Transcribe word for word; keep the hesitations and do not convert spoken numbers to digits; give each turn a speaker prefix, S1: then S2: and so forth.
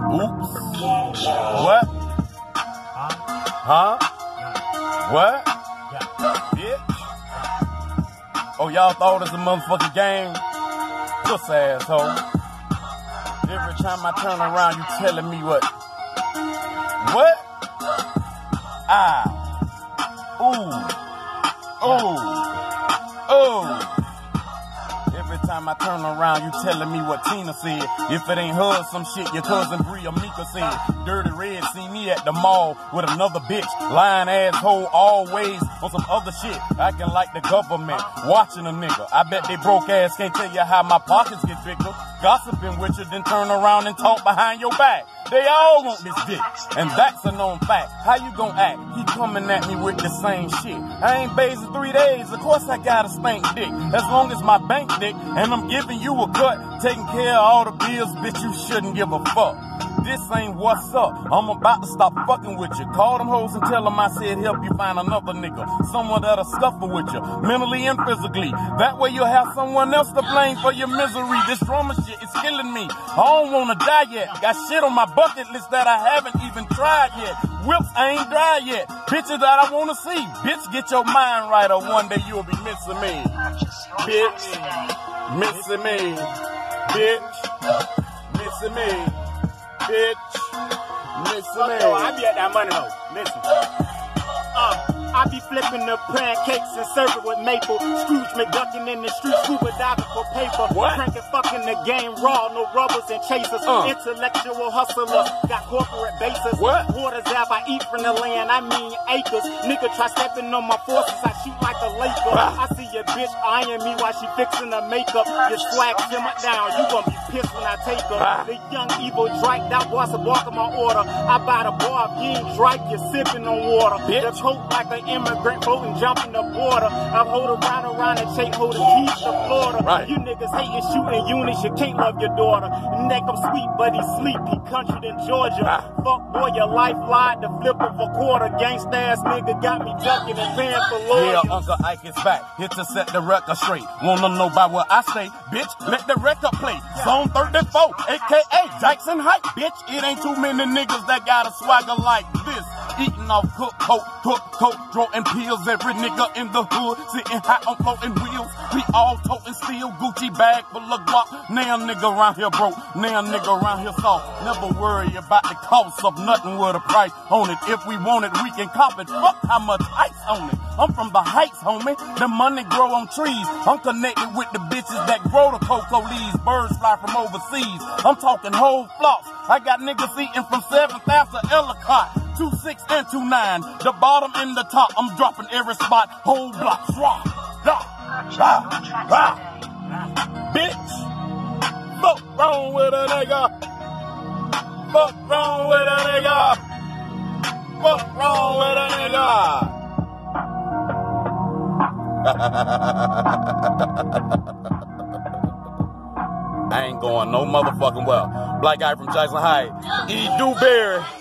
S1: Oops. What? Huh? What? Bitch? Oh, y'all thought it was a motherfucking game? Puss asshole. Every time I turn around, you telling me what? What? Ah. Ooh. Oh. Oh. Every time I turn around, you telling me what Tina said. If it ain't her, some shit your cousin Bree or Mika said. Dirty Red see me at the mall with another bitch. Lying asshole always on some other shit. Acting like the government watching a nigga. I bet they broke ass can't tell you how my pockets get bigger. Gossiping with you, then turn around and talk behind your back. They all want this dick, and that's a known fact. How you gon' act? He coming at me with the same shit. I ain't bathed in three days, of course I got a stank dick. As long as my bank dick, and I'm giving you a cut, taking care of all the bills, bitch, you shouldn't give a fuck. This ain't what's up. I'm about to stop fucking with you. Call them hoes and tell them I said help you find another nigga. Someone that'll suffer with you, mentally and physically. That way you'll have someone else to blame for your misery. This drama shit is killing me. I don't wanna die yet. Got shit on my bucket list that I haven't even tried yet. Whips ain't dry yet. Bitches that I wanna see. Bitch, get your mind right or one day you'll be missing me. Bitch, missing me. Bitch, missing me. Bitch, missing me.
S2: Yo, I be at that money though. Listen. Uh, I be flipping the pancakes and serving with maple. Scrooge McDuckin in the street, scuba diving for paper.
S1: What?
S2: Cranking fucking the game raw, no rubbers and chasers.
S1: Uh.
S2: Intellectual hustlers, got corporate bases.
S1: What?
S2: Waters out, I eat from the land, I mean acres. Nigga try stepping on my forces, I shoot like a Laker.
S1: Ah.
S2: I see your bitch eyeing me while she fixing her makeup. Your swag simmer down, you gon' be pissed when I take her.
S1: Ah.
S2: The young evil Drake, that boss a bark on my order. I buy the bar, if you ain't Drake, you're sipping on water.
S1: Bitch.
S2: The coat like an immigrant voting, jumping the border. I hold around around and shake, hold the keys to Florida.
S1: Right.
S2: You niggas hating, shooting units, you can't love your daughter. Neck him sweet, but he sleep, he country in Georgia.
S1: Ah.
S2: Fuck boy, your life lied, the flip of a quarter. Gangsta ass nigga got me ducking and paying for lawyers.
S1: Yeah, Uncle Ike is back, here to set the record straight. Wanna know about what I say? Bitch, let the record play. Zone thirty-four, aka Jackson Heights. Bitch, it ain't too many niggas that got a swagger like this. Eating off cook coat, cook coat, throwing pills. Every nigga in the hood, sitting high on floating wheels. We all toting steel, Gucci bag full of guap. Now nigga around here broke, now nigga around here soft. Never worry about the cost of nothing with a price on it. If we want it, we can cop it. Fuck how much ice on it. I'm from the heights, homie. The money grow on trees. I'm connected with the bitches that grow the cocoa leaves. Birds fly from overseas. I'm talking whole flocks. I got niggas eating from seventh Ave to Ellicott. Two six and two nine. The bottom and the top. I'm dropping every spot. Whole blocks. Rah, rah, rah, rah. Bitch. Fuck wrong with a nigga. Fuck wrong with a nigga. Fuck wrong with a nigga. I ain't going no motherfucking well. Black guy from Jackson Heights. E. Duberry.